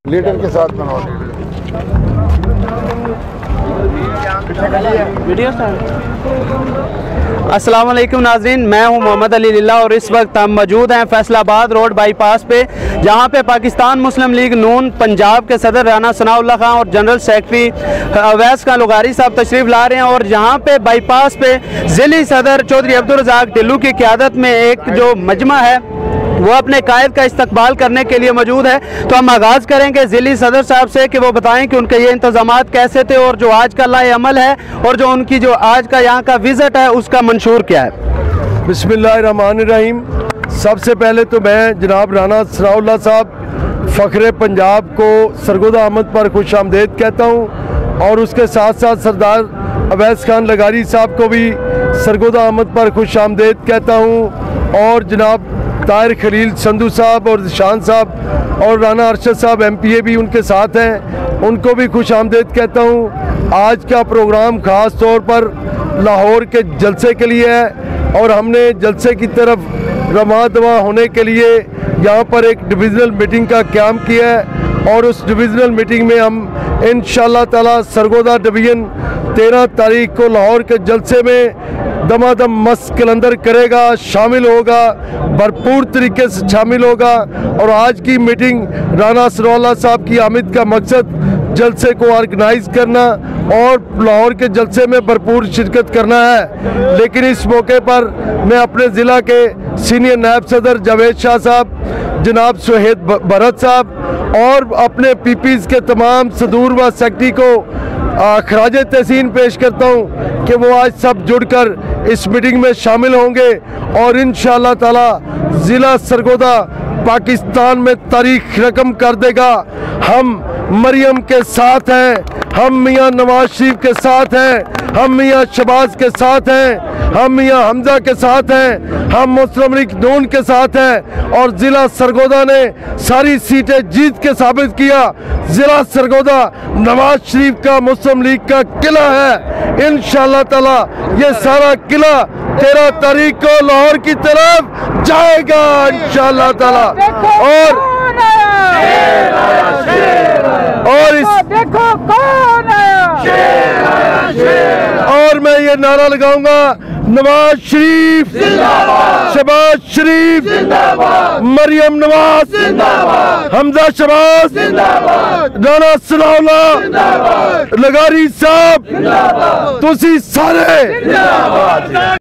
Leader के साथ बनाओ वीडियो अस्सलाम वालेकुम नाजरीन, मैं हूं मोहम्मद अली लिल्ला और इस वक्त हम मौजूद हैं फैसलाबाद रोड बाईपास पे, जहां पे पाकिस्तान मुस्लिम लीग नून पंजाब के सदर राना सनाउल्लाह खान और जनरल सेक्रेटरी अवैस खान लुगारी साहब तशरीफ़ ला रहे हैं। और जहां पे बाईपास पे ज़िली सदर चौधरी अब्दुल रज़ाक टिल्लू की क़यादत में एक जो मजमा है वो अपने कायद का इस्तकबाल करने के लिए मौजूद है। तो हम आगाज़ करेंगे ज़िली सदर साहब से कि वो बताएं कि उनके ये इंतज़ामात कैसे थे और जो आज का लाए अमल है और जो उनकी जो आज का यहाँ का विज़िट है उसका मंशूर क्या है। बिस्मिल्लाहिर्रहमानिर्रहीम। सबसे पहले तो मैं जनाब राना सनाउल्लाह साहब फ़ख्रे पंजाब को सरगोदा आमद पर खुश आमदेद कहता हूँ और उसके साथ साथ सरदार अवैस खान लगारी साहब को भी सरगोदा आमद पर खुश आमदेद कहता हूँ और जनाब ताहिर खलील संधू साहब और शान साहब और राना अरशद साहब MPA भी उनके साथ हैं, उनको भी खुश आमदेद कहता हूँ। आज का प्रोग्राम ख़ास तौर पर लाहौर के जलसे के लिए है और हमने जलसे की तरफ रमा दवा होने के लिए यहाँ पर एक डिविज़नल मीटिंग का क़याम किया है और उस डिविज़नल मीटिंग में हम इंशाअल्लाह ताला सरगोदा डिवीज़न 13 तारीख को लाहौर के जलसे में दमादम मस्त कलंदर करेगा, शामिल होगा, भरपूर तरीके से शामिल होगा। और आज की मीटिंग राना सनाउल्लाह साहब की आमद का मकसद जलसे को ऑर्गेनाइज करना और लाहौर के जलसे में भरपूर शिरकत करना है। लेकिन इस मौके पर मैं अपने ज़िला के सीनियर नायब सदर जावेद शाह साहब, जनाब सुहेद भरत साहब और अपने PPs के तमाम सदूर व सेक्रेटरी को खराज तहसीन पेश करता हूँ कि वो आज सब जुड़कर इस मीटिंग में शामिल होंगे और इंशाअल्लाह ताला ज़िला सरगोदा पाकिस्तान में तारीख रकम कर देगा। हम मरियम के साथ हैं, हम मियाँ नवाज शरीफ के साथ हैं, हम मियाँ शहबाज के साथ हैं, हम मियाँ हमजा के साथ हैं, हम मुस्लिम लीग नून के साथ हैं और ज़िला सरगोदा ने सारी सीटें जीत के साबित किया। ज़िला सरगोदा नवाज शरीफ का मुस्लिम लीग का किला है। इंशाअल्लाह ताला ये सारा किला 13 तारीख को लाहौर की तरफ जाएगा इंशाअल्लाह ताला। और मैं ये नारा लगाऊंगा, नवाज शरीफ जिंदाबाद, शहबाज शरीफ जिंदाबाद, मरियम नवाज जिंदाबाद, हमजा शहबाज जिंदाबाद, राना सनाउल्लाह जिंदाबाद, लगारी साहब जिंदाबाद, तुसी सारे जिंदाबाद।